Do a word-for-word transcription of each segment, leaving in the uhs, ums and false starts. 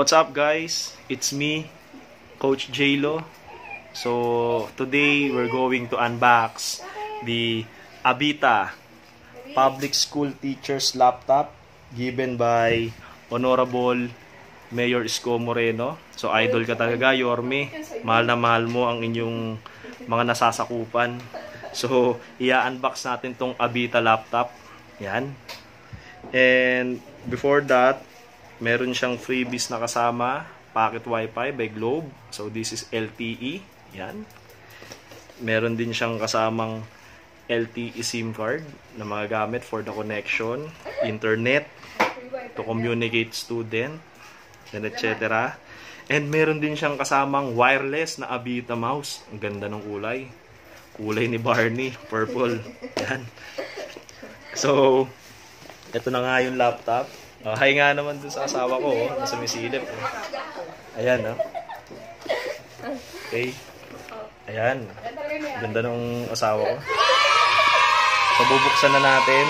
What's up guys? It's me, Coach J-Lo. So today we're going to unbox the Abita Public School Teacher's Laptop given by Honorable Mayor Isko Moreno. So idol ka talaga, Yorme. Mahal na mahal mo ang inyong mga nasasakupan. So i-unbox natin tong Abita laptop. Yan. And before that, meron siyang freebies na kasama, pocket wifi by Globe. So this is L T E. Yan. Meron din siyang kasamang L T E SIM card na magagamit for the connection, internet, to communicate student, and et cetera. And meron din siyang kasamang wireless na Abita mouse. Ang ganda ng kulay. Kulay ni Barney, purple. Yan. So, ito na nga yung laptop. Uh, hi nga naman dun sa asawa ko, oh, na sumisilip. Oh. Ayan, oh. Okay. Ayan. Ganda ng asawa ko. So, bubuksan na natin.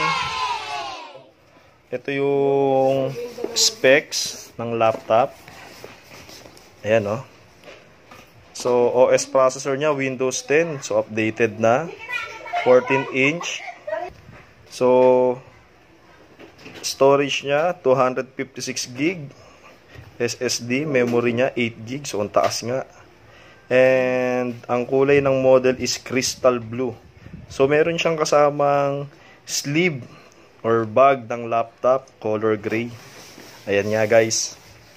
Ito yung specs ng laptop. Ayan, oh. So, O S processor niya, Windows ten. So, updated na. fourteen inch. So, storage niya, two fifty-six gig. S S D, memory niya, eight gig. So, ang taas nga. And, ang kulay ng model is crystal blue. So, meron siyang kasamang sleeve or bag ng laptop, color gray. Ayan nga, guys.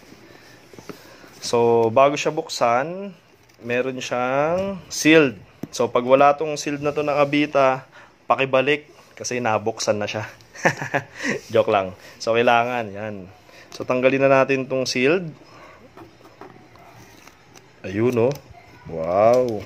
So, bago siya buksan, meron siyang sealed. So, pag wala tong sealed na to ng Abita, pakibalik kasi nabuksan na siya. Joke lang. So, kailangan. Yan. So, tanggalin na natin tong sealed. Ayun, oh. Wow.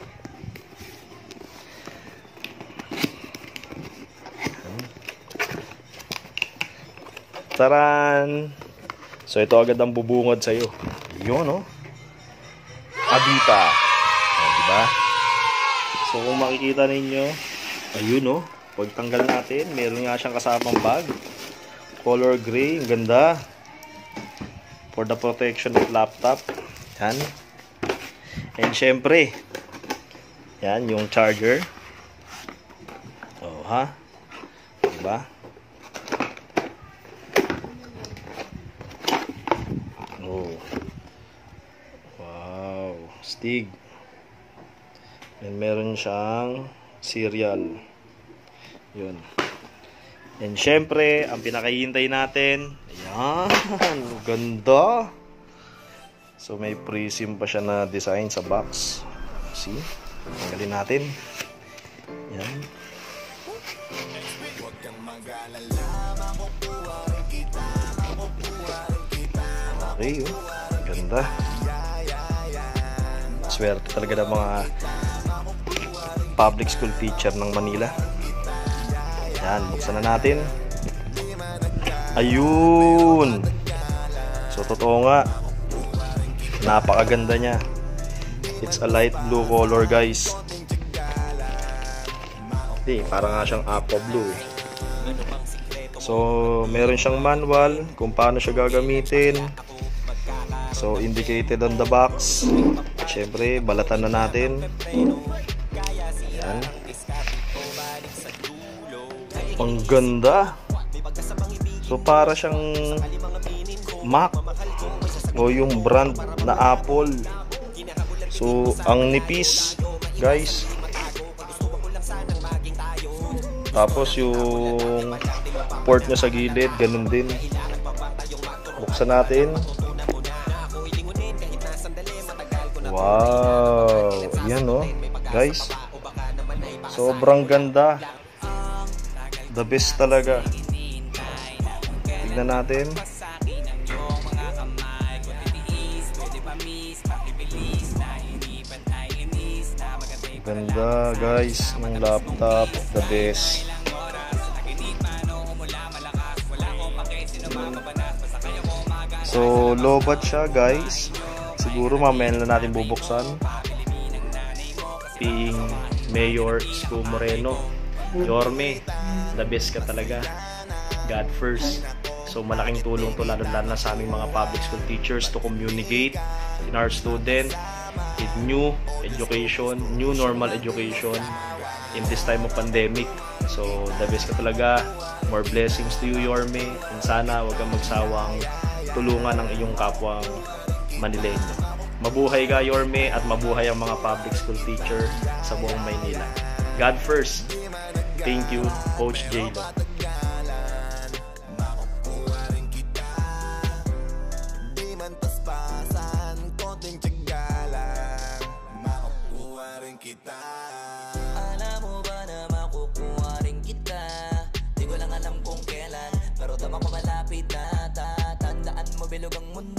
Taran! So, ito agad ang bubungod sa'yo. Ayun, oh. Abita. O, diba? So, kung makikita ninyo, ayun, oh. Pagtanggal natin, meron nga siyang kasamang bag. Color gray, ang ganda. For the protection of laptop. Yan. And syempre, yan, yung charger. Oh, ha? Diba? Oh. Wow. Stig. And meron siyang serial. Yun. And syempre, ang pinakahihintay natin, ayan, ganda. So, may prism pa siya na design sa box. See? Tanggalin natin. Yan. Okay, oh. Ganda. Swerte talaga ng mga public school teacher ng Manila. Yan, buksan na natin. Ayun. So, totoo nga. Napakaganda niya. It's a light blue color, guys. Hindi, parang nga siyang aqua blue. Eh. So, meron siyang manual kung paano siya gagamitin. So, indicated on the box. Siyempre, balatan na natin. Yan. Ang ganda. So, para siyang Mac o yung brand na Apple. So, ang nipis, guys. Tapos yung port niya sa gilid, ganun din. Buksan natin. Wow. Ayan, oh, guys. Sobrang ganda. The best talaga. Tignan natin. Ganda, guys, ng laptop. The best. So, lobat siya, guys. Siguro mamaya na natin bubuksan. Being Mayor Isko Moreno, Yorme, the best ka talaga. God first. So malaking tulong to lalo-lalo na sa aming mga public school teachers to communicate in our student with new education, new normal education in this time of pandemic. So the best ka talaga. More blessings to you, Yorme. And sana huwag kang magsawang tulungan ang iyong kapwang Manileño. Mabuhay ka, Yorme, at mabuhay ang mga public school teacher sa buong Maynila. God first. Thank you, Coach J-Lo. Alam mo ba na makukuha rin kita? Di ko lang alam kung kailan, pero tama ko malapit na. Tatandaan mo bilog ang mundo.